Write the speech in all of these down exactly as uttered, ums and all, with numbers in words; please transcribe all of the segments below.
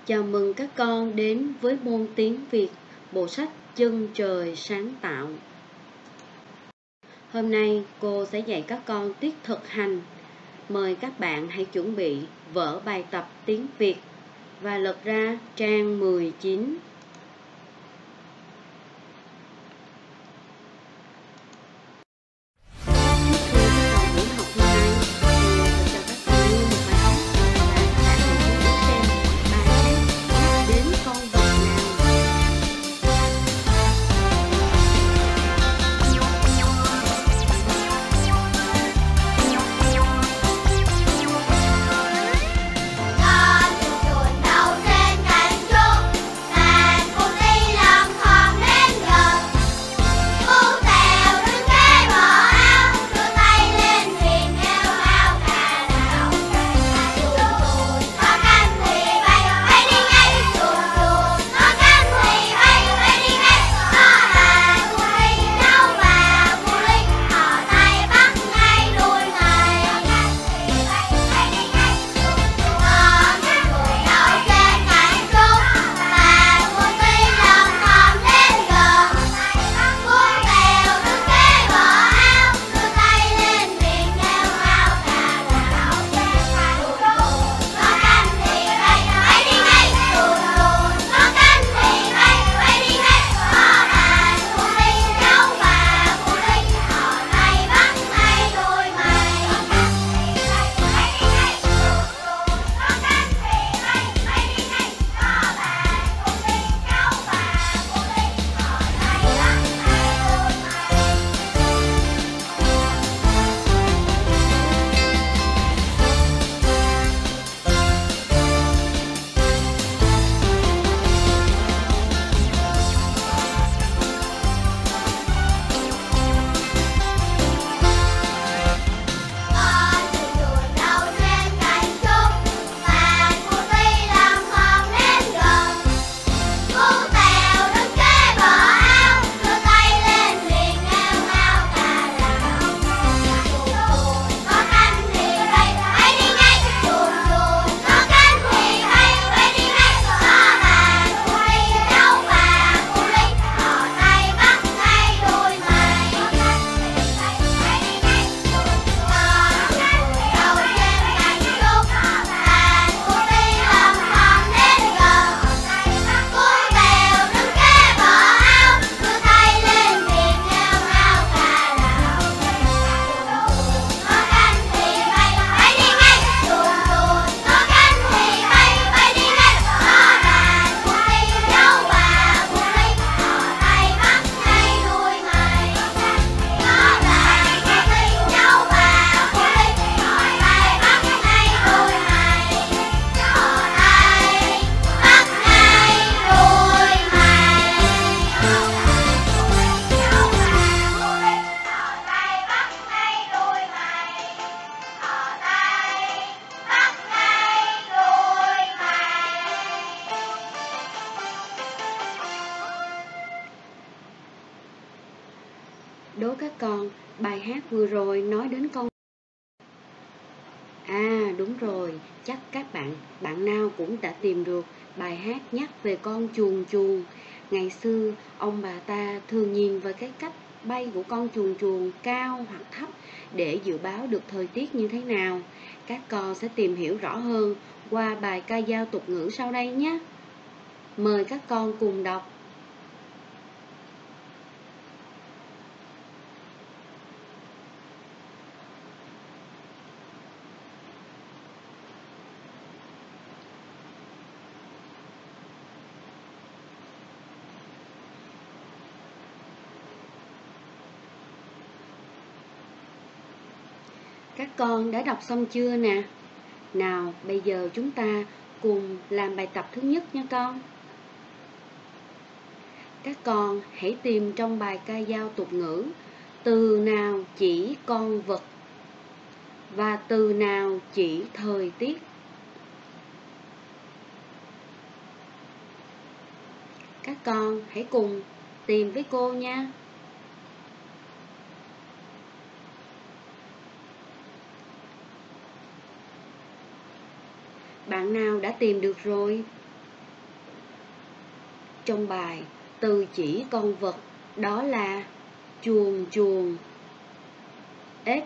Chào mừng các con đến với môn tiếng Việt, bộ sách Chân trời sáng tạo. Hôm nay cô sẽ dạy các con tiết thực hành. Mời các bạn hãy chuẩn bị vở bài tập tiếng Việt và lật ra trang mười chín. Đố các con, bài hát vừa rồi nói đến con... À đúng rồi, chắc các bạn, bạn nào cũng đã tìm được bài hát nhắc về con chuồn chuồn. Ngày xưa, ông bà ta thường nhìn vào cái cách bay của con chuồn chuồn cao hoặc thấp để dự báo được thời tiết như thế nào. Các con sẽ tìm hiểu rõ hơn qua bài ca dao tục ngữ sau đây nhé. Mời các con cùng đọc. Các con đã đọc xong chưa nè? Nào, bây giờ chúng ta cùng làm bài tập thứ nhất nha con. Các con hãy tìm trong bài ca dao tục ngữ từ nào chỉ con vật và từ nào chỉ thời tiết. Các con hãy cùng tìm với cô nha. Bạn nào đã tìm được rồi? trong bài, từ chỉ con vật, đó là chuồn chuồn, ếch.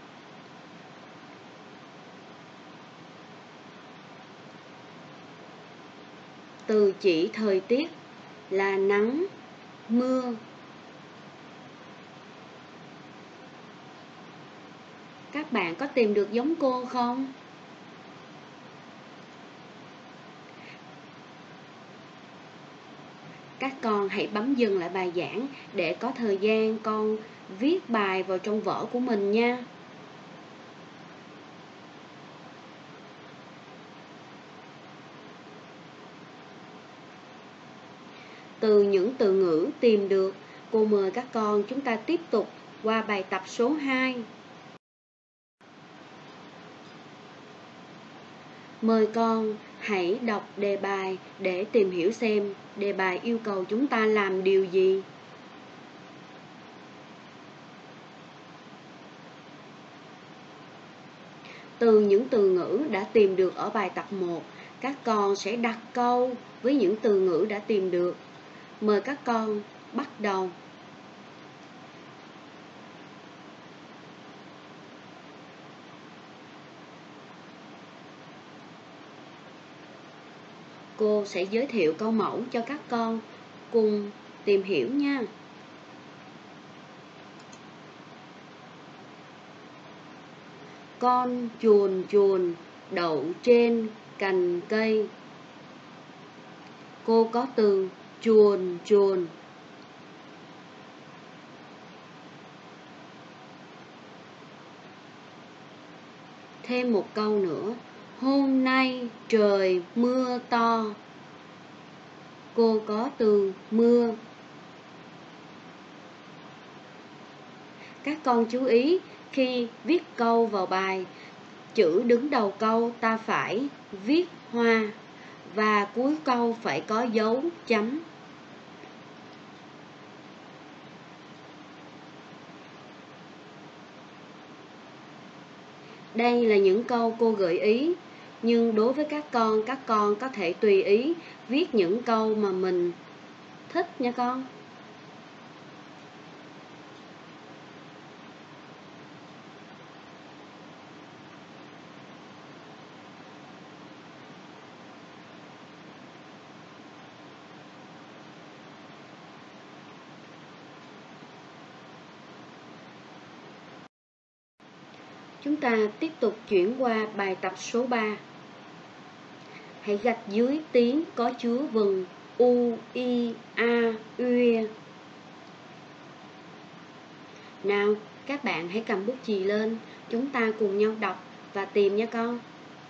Từ chỉ thời tiết là nắng, mưa. Các bạn có tìm được giống cô không? Các con hãy bấm dừng lại bài giảng để có thời gian con viết bài vào trong vở của mình nha. Từ những từ ngữ tìm được, cô mời các con chúng ta tiếp tục qua bài tập số hai. Mời con hãy đọc đề bài để tìm hiểu xem đề bài yêu cầu chúng ta làm điều gì. Từ những từ ngữ đã tìm được ở bài tập một, các con sẽ đặt câu với những từ ngữ đã tìm được. Mời các con bắt đầu. Cô sẽ giới thiệu câu mẫu cho các con cùng tìm hiểu nha. Con chuồn chuồn đậu trên cành cây. Cô có từ chuồn chuồn. Thêm một câu nữa. Hôm nay trời mưa to. Cô có từ mưa. Các con chú ý, khi viết câu vào bài, chữ đứng đầu câu ta phải viết hoa và cuối câu phải có dấu chấm. Đây là những câu cô gợi ý, nhưng đối với các con, các con có thể tùy ý viết những câu mà mình thích nha con. Chúng ta tiếp tục chuyển qua bài tập số ba. Hãy gạch dưới tiếng có chứa vần u, i, a, uy. Nào, các bạn hãy cầm bút chì lên, chúng ta cùng nhau đọc và tìm nha con.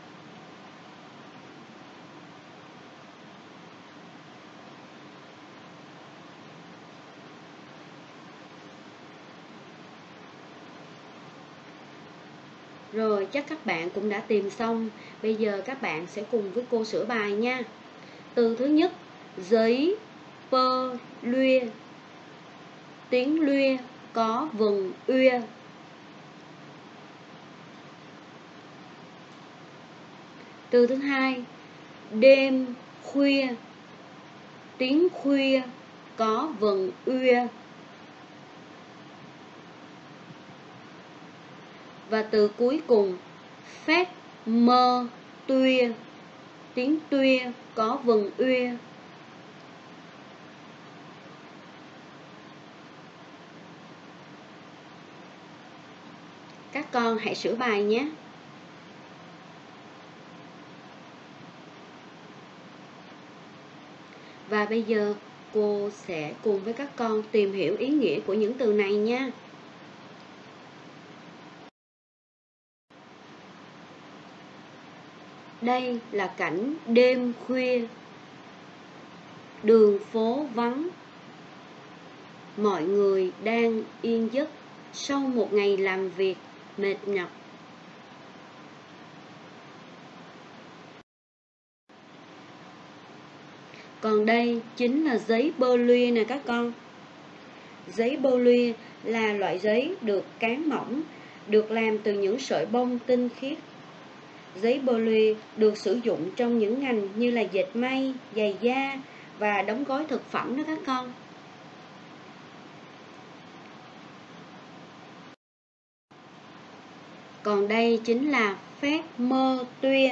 Rồi, chắc các bạn cũng đã tìm xong. Bây giờ các bạn sẽ cùng với cô sửa bài nha. Từ thứ nhất, giấy, pơ, luy. Tiếng luy có vần uy. Từ thứ hai, đêm, khuya. Tiếng khuya có vần uy. Và từ cuối cùng, phép, mơ, tuya. Tiếng tuya có vần uy. Các con hãy sửa bài nhé. Và bây giờ cô sẽ cùng với các con tìm hiểu ý nghĩa của những từ này nha. Đây là cảnh đêm khuya. Đường phố vắng. Mọi người đang yên giấc sau một ngày làm việc mệt nhọc. Còn đây chính là giấy bơ luy nè các con. Giấy bơ luy là loại giấy được cán mỏng, được làm từ những sợi bông tinh khiết. Giấy bơ luy được sử dụng trong những ngành như là dệt may, giày da và đóng gói thực phẩm đó các con. Còn đây chính là phép mơ tuyên.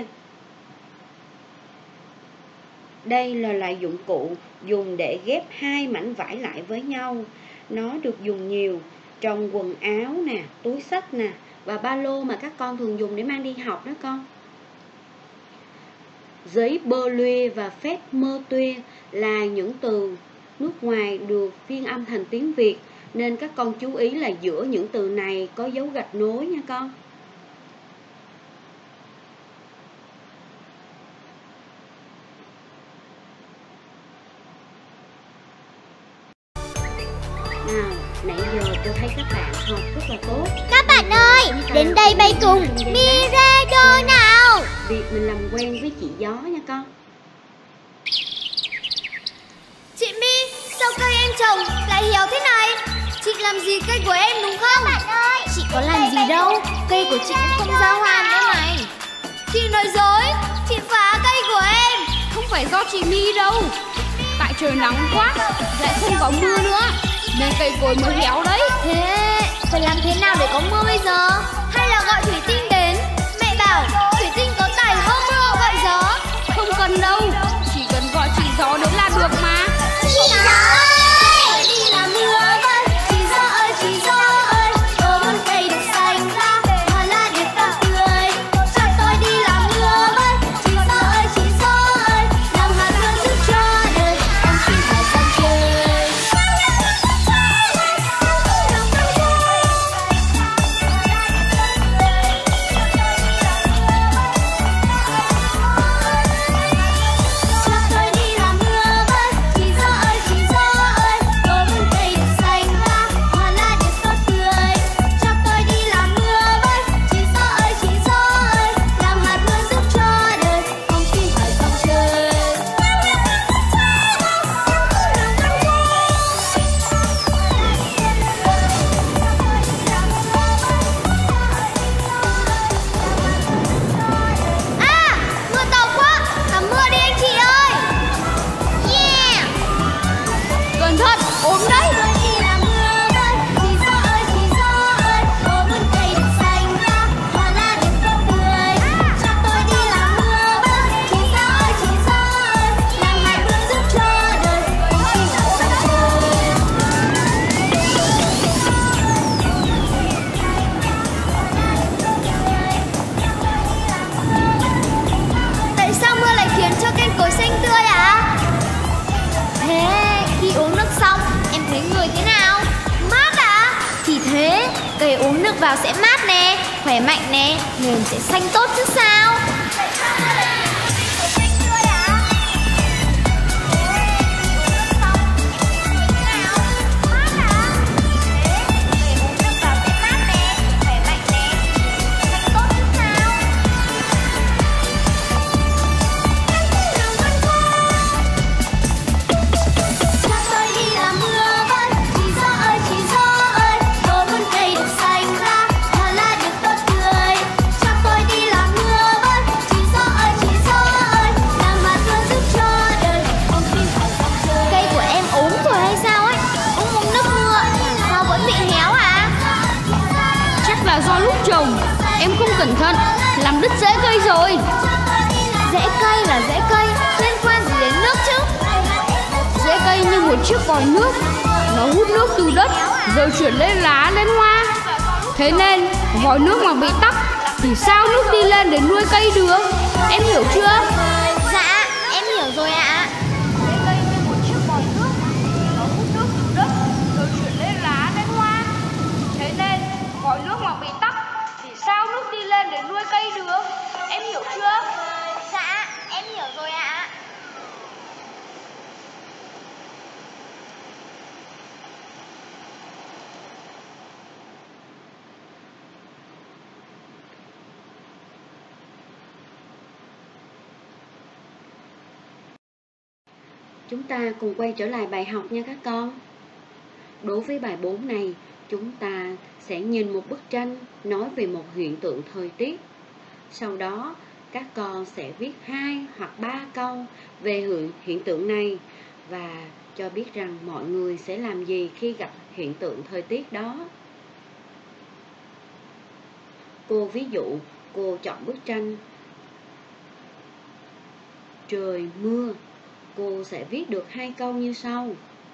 Đây là loại dụng cụ dùng để ghép hai mảnh vải lại với nhau. Nó được dùng nhiều trong quần áo nè, túi xách nè và ba lô mà các con thường dùng để mang đi học đó con. Giấy bơ luyê và phép mơ tuyên là những từ nước ngoài được phiên âm thành tiếng Việt, nên các con chú ý là giữa những từ này có dấu gạch nối nha con. Nào, nãy giờ tôi thấy các bạn học rất là tốt. Các bạn ơi, đến đây bay cùng Mirado nào. Việc mình làm quen với chị Gió nha con. Chị My, sao cây em trồng lại héo thế này? Chị làm gì cây của em đúng không? Các bạn ơi, chị có làm gì đâu, cây của chị cũng không ra hoa nữa này. Chị nói dối, chị phá cây của em. Không phải do chị My đâu, tại trời nắng quá, lại không có mưa nữa nên cây cối mới héo đấy. Thế phải làm thế nào để có mưa bây giờ? Hay là gọi thủy tinh đến? Mẹ bảo thủy tinh có tài hô mưa gọi gió. Không cần đâu, chỉ cần gọi chị Gió đến là được mà. Chị Gió ơi, đi làm mưa ơi. Chị Gió ơi, chị Gió ơi, có một cây được xanh ra, hoa lá đẹp và tươi. Cho tôi đi làm mưa ơi. Chị Gió ơi, chị Gió ơi, làm hạt mưa giúp cho đời con chim hải sang chơi. Cho tôi đi làm mưa ơi. Chị Gió ơi, chị Gió ơi, có một cây được xanh ra, hoa lá đẹp và tươi. Cho tôi đi làm mưa ơi. Chị Gió ơi, chị Gió ơi, làm hạt mưa giúp cho đời con chim hải sang chơi. À, mưa to quá, tắm mưa đi anh chị ơi. Yeah. Cẩn thận, ốm đấy. Tôi đi làm mưa ơi, chị Gió ơi, chị Gió ơi, có một cây được xanh ra, hoa lá đẹp và tươi. Cho tôi đi làm mưa ơi, chị Gió ơi, chị Gió ơi, làm hạt mưa giúp cho đời con chim hải sang chơi. Tại sao mưa lại khiến cho cây cối xanh tươi ạ? Thế khi uống nước xong em thấy người thế nào? Mát ạ? Thì thế, cây uống nước vào sẽ mát nè, khỏe mạnh nè, nên sẽ xanh tốt chứ sao? Cho tôi đi làm mưa ơi, chị Gió ơi, chị Gió ơi, có một cây được xanh ra, hoa lá đẹp và tươi. Cho tôi đi làm mưa ơi, chị Gió ơi, chị Gió ơi, làm hạt mưa giúp cho đời con chim hải sang chơi. Cây của em ốm rồi hay sao ấy? Uống uống nước mưa làm sao vẫn bị héo à? Chắc là do lúc trồng em không cẩn thận làm đứt rễ cây rồi. Rễ cây là rễ cây, liên quan gì đến nước chứ? Rễ cây như một chiếc vòi nước, nó hút nước từ đất rồi chuyển lên lá lên hoa. Thế nên vòi nước mà bị tắc thì sao nước đi lên để nuôi cây được? Em hiểu chưa? Dạ, em hiểu rồi ạ. Rễ cây như một chiếc vòi nước, nó hút nước từ đất rồi chuyển lên lá lên hoa. Thế nên vòi nước mà bị tắc thì sao nước đi lên để nuôi cây được? Em hiểu chưa? Dạ, em hiểu rồi ạ. Chúng ta cùng quay trở lại bài học nha các con. Đối với bài bốn này, chúng ta sẽ nhìn một bức tranh nói về một hiện tượng thời tiết. Sau đó, các con sẽ viết hai hoặc ba câu về hiện hiện tượng này và cho biết rằng mọi người sẽ làm gì khi gặp hiện tượng thời tiết đó. Cô ví dụ, cô chọn bức tranh trời mưa. Cô sẽ viết được hai câu như sau.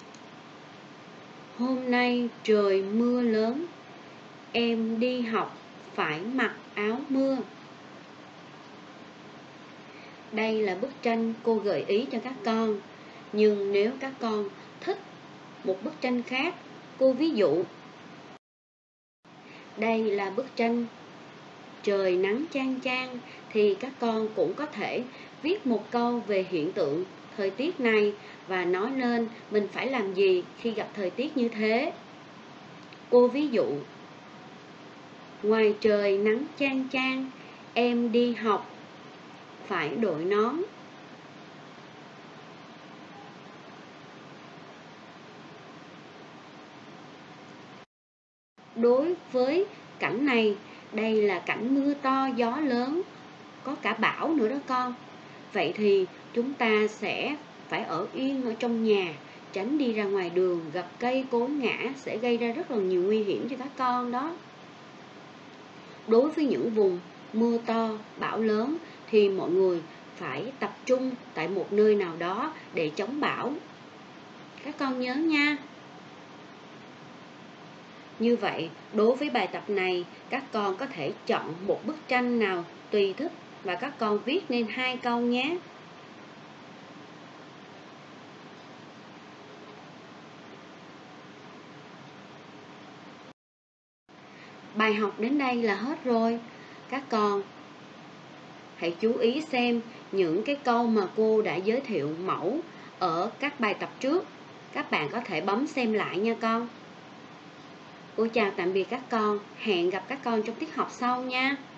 Hôm nay trời mưa lớn, em đi học phải mặc áo mưa. Đây là bức tranh cô gợi ý cho các con. Nhưng nếu các con thích một bức tranh khác, cô ví dụ. Đây là bức tranh trời nắng chang chang, thì các con cũng có thể viết một câu về hiện tượng thời tiết này và nói lên mình phải làm gì khi gặp thời tiết như thế. Cô ví dụ. Ngoài trời nắng chang chang, em đi học phải đội nón. Đối với cảnh này, đây là cảnh mưa to gió lớn, có cả bão nữa đó con. Vậy thì chúng ta sẽ phải ở yên ở trong nhà, tránh đi ra ngoài đường, gặp cây cối ngã sẽ gây ra rất là nhiều nguy hiểm cho các con đó. Đối với những vùng mưa to, bão lớn thì mọi người phải tập trung tại một nơi nào đó để chống bão. Các con nhớ nha. Như vậy, đối với bài tập này, các con có thể chọn một bức tranh nào tùy thích và các con viết nên hai câu nhé. Bài học đến đây là hết rồi. Các con hãy chú ý xem những cái câu mà cô đã giới thiệu mẫu ở các bài tập trước. Các bạn có thể bấm xem lại nha con. Cô chào tạm biệt các con. Hẹn gặp các con trong tiết học sau nha.